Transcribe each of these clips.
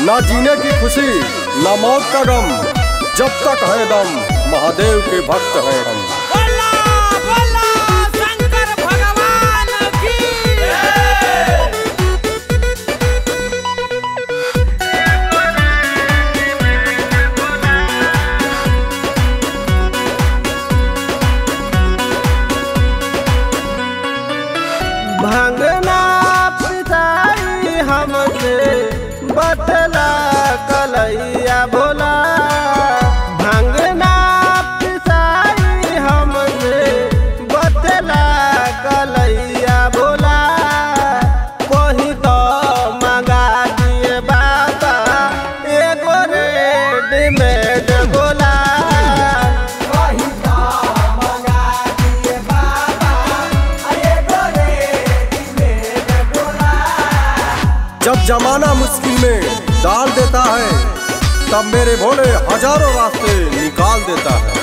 ना जीने की खुशी ना मौत का गम, जब तक है दम महादेव के भक्त हैं हम। भांगना पिताई हमसे बतला कलैया भोला, भांगना पिताई हमसे बतला कलैया भोला, कोई तो मंगा दिए बाबा एगो रेडीमेड गोला। जब जमाना मुश्किल में डाल देता है, तब मेरे भोले हजारों रास्ते निकाल देता है।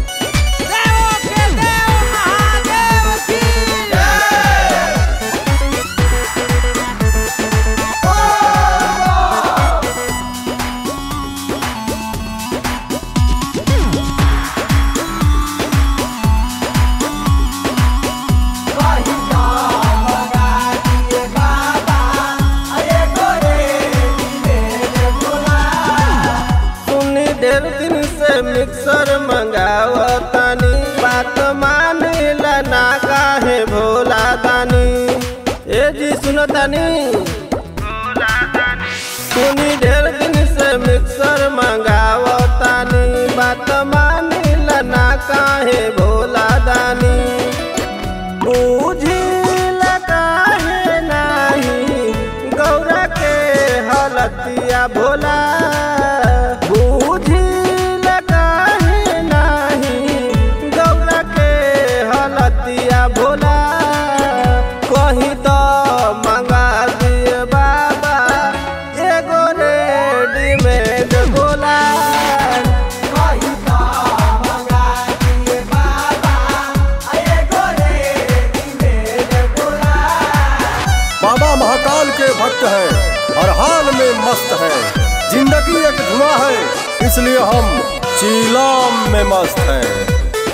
दिन से मिक्सर मंगावतानी, बात मानिला ना काहे भोला दानी। ए जी सुनतानी, सुनी ढेर दिन से मिक्सर मंगावतानी, बात मानिला ना काहे भोला दानी। बुझिला काहे नाही गौरा के हलतिया भोला, भोला कहीं तो मंगा दिए बाबा एगो रेडीमेड गोला। कहीं तो मंगा दिए बाबा एगो रेडीमेड गोला। बाबा महाकाल के भक्त हैं, हर हाल में मस्त हैं, जिंदगी एक धुआं है इसलिए हम चीलाम में मस्त हैं।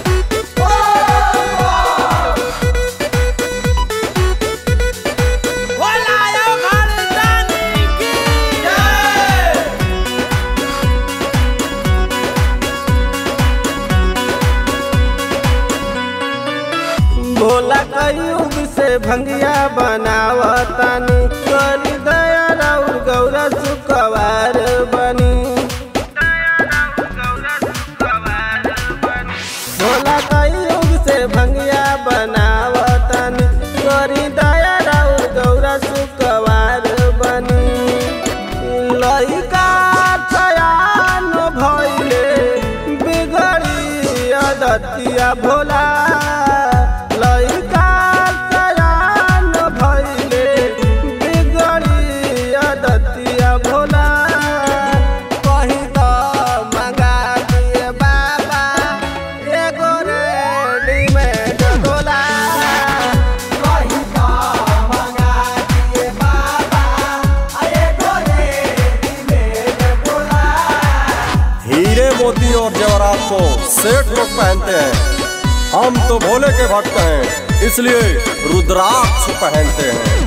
भोला कयुग से भंगिया बनावतानी, करी दया राउर गौरा सुखवार बनी। भोला कयुग से भंगिया बनावतानी, करी दया राउर गौरा सुखवार बनी। लइका छयान भइले बिगड़ी आदतिया भोला, मोती और जवाहरात को सेठ लोग पहनते हैं, हम तो भोले के भक्त हैं इसलिए रुद्राक्ष पहनते हैं।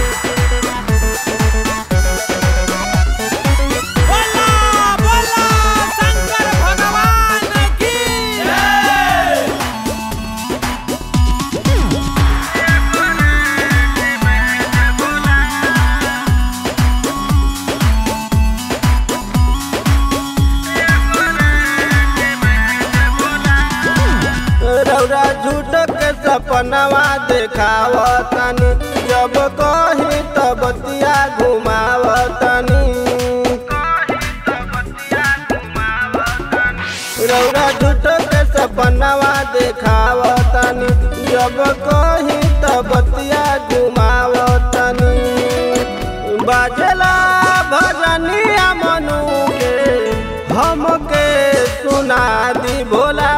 झूठ के सपनवा देखावतानी, जब कही तब बतिया घुमावतानी। रौरा झूठ के सपनवा देखावतानी, जब कही तब बतिया घुमावतानी। बाजला भजनिया मनु के हमके सुना दी भोला।